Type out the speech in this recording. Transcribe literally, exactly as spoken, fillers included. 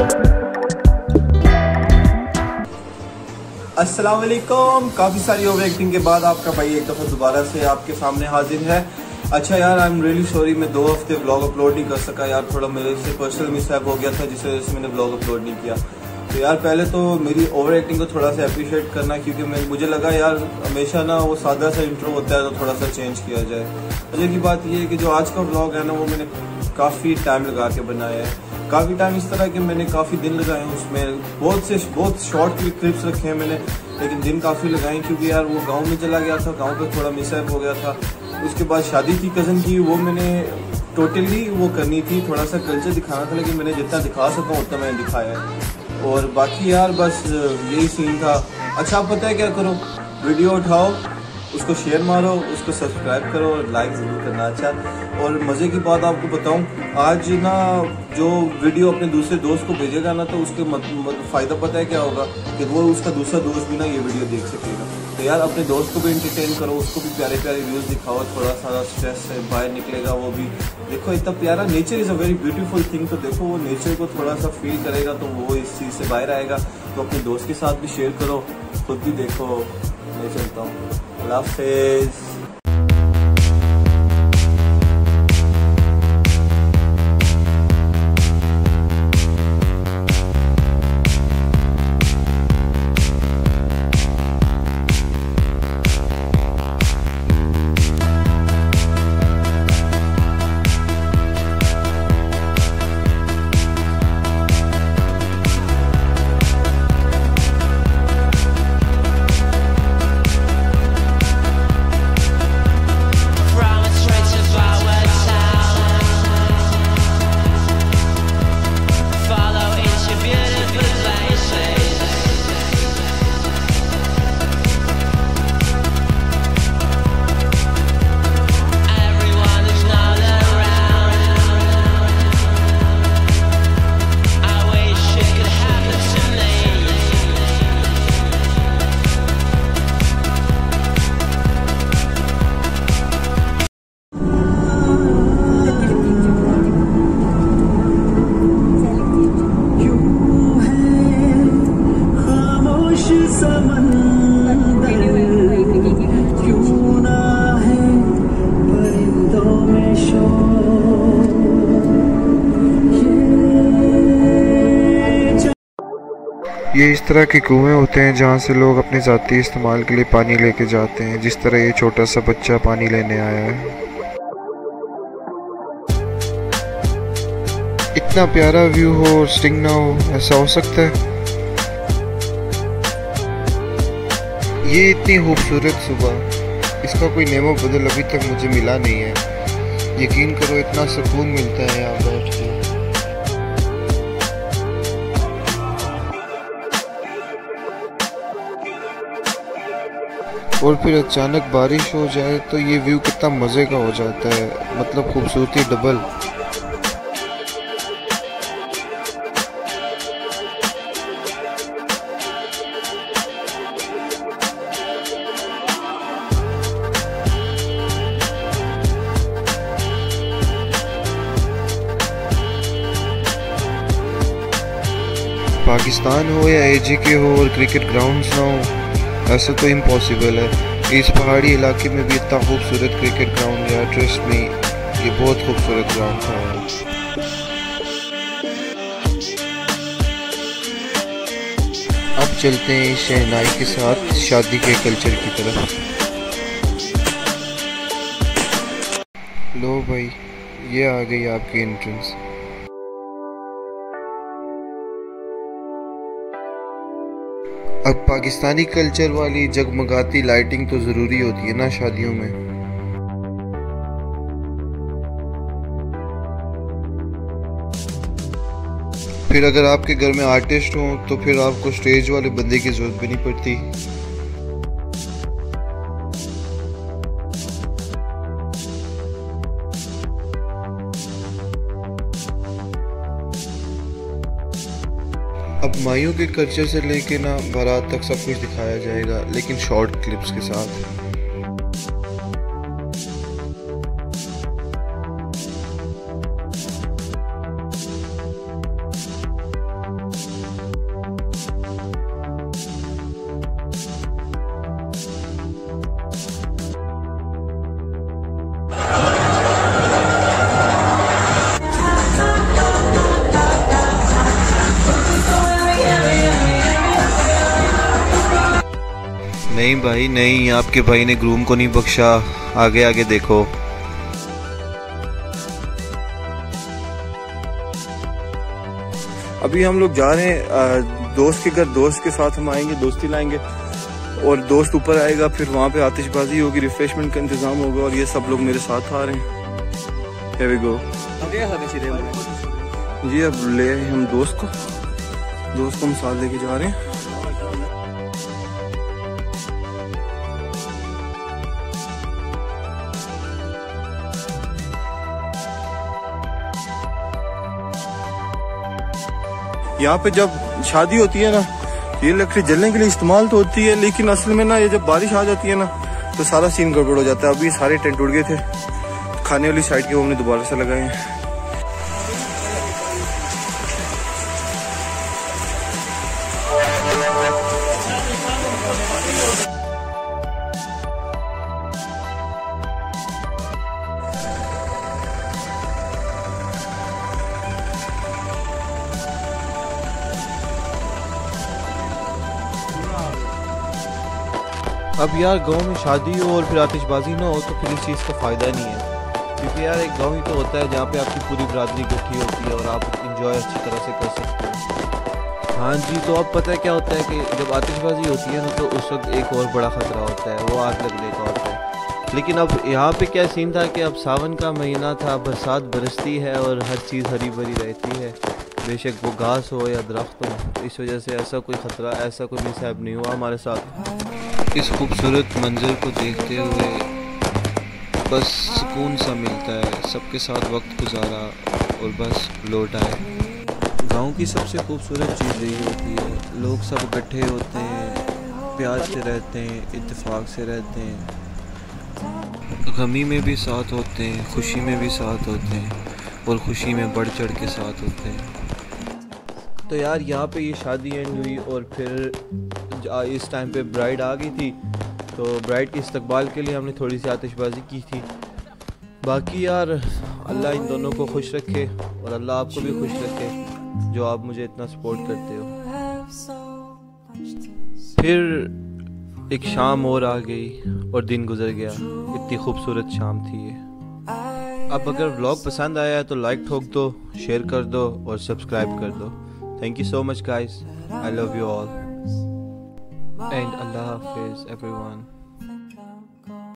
अस्सलाम वालेकुम। काफ़ी सारी ओवर एक्टिंग के बाद आपका भाई एक दफ़ा दोबारा से आपके सामने हाजिर है। अच्छा यार, आई एम रियली सॉरी, मैं दो हफ्ते व्लॉग अपलोड नहीं कर सका यार। थोड़ा मेरे से पर्सनल मिसहैप हो गया था जिस वजह से मैंने व्लॉग अपलोड नहीं किया। तो यार पहले तो मेरी ओवर एक्टिंग को थोड़ा सा अप्रिशिएट करना, क्योंकि मैं मुझे लगा यार हमेशा ना वो सादा सा इंट्रो होता है तो थोड़ा सा चेंज किया जाए। मजे की बात ये है कि जो आज का व्लॉग है ना वो मैंने काफ़ी टाइम लगा के बनाया है। काफ़ी टाइम इस तरह के मैंने काफ़ी दिन लगाए हैं उसमें, बहुत से बहुत शॉर्ट क्लिप्स रखे हैं मैंने, लेकिन दिन काफ़ी लगाए क्योंकि यार वो गांव में चला गया था, गांव पे थोड़ा मिसहैप हो गया था। उसके बाद शादी थी कज़न की, वो मैंने टोटली वो करनी थी, थोड़ा सा कल्चर दिखाना था, लेकिन मैंने जितना दिखा सका उतना मैंने दिखाया है। और बाकी यार बस यही सीन था। अच्छा आप पता है क्या करो, वीडियो उठाओ, उसको शेयर मारो, उसको सब्सक्राइब करो और लाइक ज़रूर करना। अच्छा, और मज़े की बात आपको बताऊं, आज ना जो वीडियो अपने दूसरे दोस्त को भेजेगा ना तो उसके मत, मत, फ़ायदा पता है क्या होगा कि वो उसका दूसरा दोस्त भी ना ये वीडियो देख सकेगा। तो यार अपने दोस्त को भी इंटरटेन करो, उसको भी प्यारे प्यारे व्यूज़ दिखाओ, थोड़ा सा स्ट्रेस से बाहर निकलेगा वो भी। देखो इतना प्यारा nature is a very beautiful thing, तो देखो वो नेचर को थोड़ा सा फील करेगा तो वो इस चीज़ से बाहर आएगा। तो अपने दोस्त के साथ भी शेयर करो, खुद भी देखो। मैं चलता हूँ, अल्लाह हाफ़िज़। ये इस तरह के कुएं होते हैं जहाँ से लोग अपने ज़ाती इस्तेमाल के लिए पानी लेके जाते हैं, जिस तरह ये छोटा सा बच्चा पानी लेने आया है। इतना प्यारा व्यू हो और स्टिंग ना हो, ऐसा हो सकता है? ये इतनी खूबसूरत सुबह, इसका कोई नेमो बदल अभी तक मुझे मिला नहीं है। यकीन करो इतना सुकून मिलता है यहाँ बैठ के। और फिर अचानक बारिश हो जाए तो ये व्यू कितना मज़े का हो जाता है, मतलब खूबसूरती डबल। पाकिस्तान हो या एजी के हो और क्रिकेट ग्राउंड्स ना हो, ऐसा तो इम्पॉसिबल है। इस पहाड़ी इलाके में भी इतना खूबसूरत क्रिकेट ग्राउंड है, ट्रस्ट में ये बहुत खूबसूरत ग्राउंड था। अब चलते हैं शहनाई के साथ शादी के कल्चर की तरफ। लो भाई, ये आ गई आपकी एंट्रेंस। अब पाकिस्तानी कल्चर वाली जगमगाती लाइटिंग तो ज़रूरी होती है ना शादियों में। फिर अगर आपके घर में आर्टिस्ट हो तो फिर आपको स्टेज वाले बंदे की ज़रूरत भी नहीं पड़ती। अब माइयों के कल्चर से लेके ना बारात तक सब कुछ दिखाया जाएगा, लेकिन शॉर्ट क्लिप्स के साथ। नहीं भाई नहीं, आपके भाई ने ग्रूम को नहीं बख्शा। आगे आगे देखो। अभी हम लोग जा रहे हैं दोस्त के घर। दोस्त के साथ हम आएंगे, दोस्ती लाएंगे और दोस्त ऊपर आएगा। फिर वहाँ पे आतिशबाजी होगी, रिफ्रेशमेंट का इंतजाम होगा और ये सब लोग मेरे साथ आ रहे हैं। Here we go। जी अब ले आए हम दोस्त को, दोस्त को हम साथ लेके जा रहे हैं। यहाँ पे जब शादी होती है ना, ये लकड़ी जलने के लिए इस्तेमाल तो होती है, लेकिन असल में ना ये जब बारिश आ जाती है ना तो सारा सीन गड़बड़ हो जाता है। अभी सारे टेंट उड़ गए थे, खाने वाली साइड के वो हमने दोबारा से लगाए हैं। अब यार गांव में शादी हो और फिर आतिशबाजी ना हो तो फिर इस चीज़ का फ़ायदा नहीं है, क्योंकि यार एक गांव ही तो होता है जहाँ पे आपकी पूरी बरादरी इकट्ठी होती है और आप इंजॉय अच्छी तरह से कर सकते हो। हाँ जी, तो अब पता है क्या होता है कि जब आतिशबाजी होती है ना तो उस वक्त एक और बड़ा ख़तरा होता है, वो आग लगने का होता है। लेकिन अब यहाँ पे क्या सीन था कि अब सावन का महीना था, बरसात बरसती है और हर चीज़ हरी भरी रहती है, बेशक वो घास हो या दरख्त हो। इस वजह से ऐसा कोई ख़तरा, ऐसा कोई मिसहैप नहीं हुआ हमारे साथ। इस खूबसूरत मंजर को देखते हुए बस सुकून सा मिलता है, सबके साथ वक्त गुजारा और बस लौट आए। गांव की सबसे खूबसूरत चीज़ यही होती है, लोग सब इकट्ठे होते हैं, प्यार से रहते हैं, इत्तेफाक से रहते हैं, गमी में भी साथ होते हैं, खुशी में भी साथ होते हैं और खुशी में बढ़ चढ़ के साथ होते हैं। तो यार यहाँ पे ये शादी एंड हुई और फिर इस टाइम पे ब्राइड आ गई थी, तो ब्राइड के इस्तकबाल के लिए हमने थोड़ी सी आतिशबाजी की थी। बाकी यार अल्लाह इन दोनों को खुश रखे और अल्लाह आपको भी खुश रखे जो आप मुझे इतना सपोर्ट करते हो। फिर एक शाम और आ गई और दिन गुजर गया, इतनी खूबसूरत शाम थी ये। अब अगर व्लॉग पसंद आया है तो लाइक ठोक दो, शेयर कर दो और सब्सक्राइब कर दो। Thank you so much guys. I love you all. And Allah Hafiz everyone.